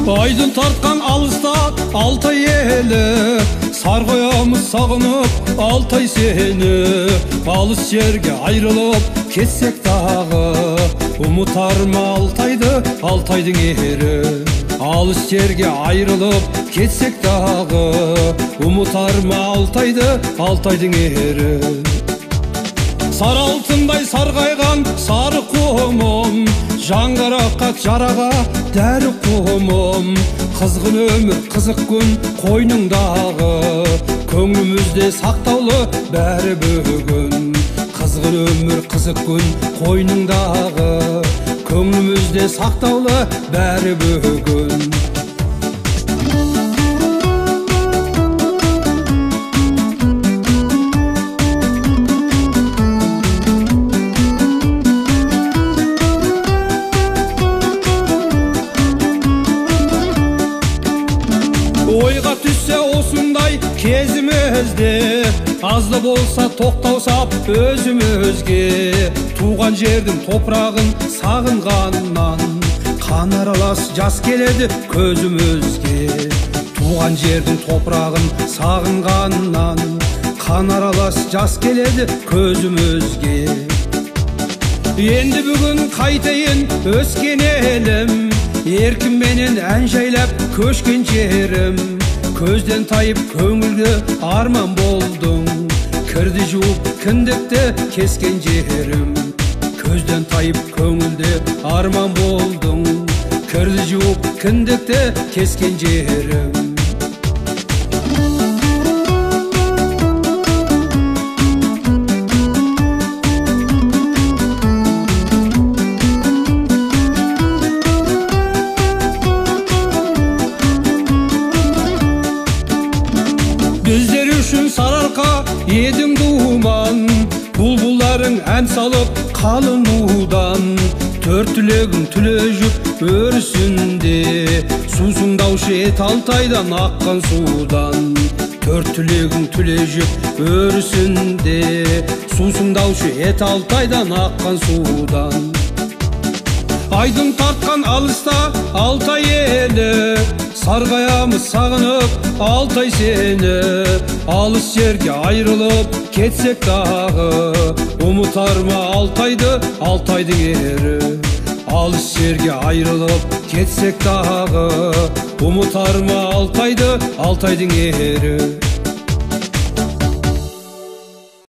Aydın tartkan alыста Алтай eli, Sargoyamız sağınıp Alтай seni. Alыс жерге ayrılıp ketsek dağı, Umutar mı Altaydı, Altayдың eri. Alыс жерге ayrılıp ketsek dağı, Umutar mı Altaydı, Altayдың eri. Сары алтындай сарғайған сары құмым, жаңғыраққа жараға дәрі құмым. Қызғын өмір қызық күн қойныңдағы, көңілімізде сақтаулы бәрі бүгін. Қызғын өмір қызық күн қойныңдағы, көңілімізде сақтаулы бәрі бүгін. Ойға түссе осындай кезімізде, азды болса тоқтаусап өзімізге. Туған жердің топырағын сағынғаннан, қан аралас жас келеді көзімізге. Туған жердің топырағын сағынғаннан, қан аралас жас келеді көзімізге. Енді бүгін қайтайын өскен елім, еркімменен ән жайлап көшкен жерім. Көзден тайып көңілге арман болдың, кірді жуып кіндікті кескен жерім. Көзден тайып көңілде арман болдың, кірді жуып кіндікті кескен жерім. Біздер үшін сарыарқа едің думан, бұлбұлдарың ән салып қалың удан. Төрт түлегің түлежіп өрісінде, сусыңдаушы ет Алтайдан аққан судан. Төрт түлегің түлежіп өрісінде, сусыңдаушы ет Алтайдан аққан судан. Айдын тартқан алыста Алтай елі, Sargayamız sağınıp Altay seni. Alыс жерге ayrılıp ketsek dağı, Umutar mı Altaydı, Altayдың eri. Alыс жерге ayrılıp ketsek dağı, Umutar mı Altaydı, Altayдың eri.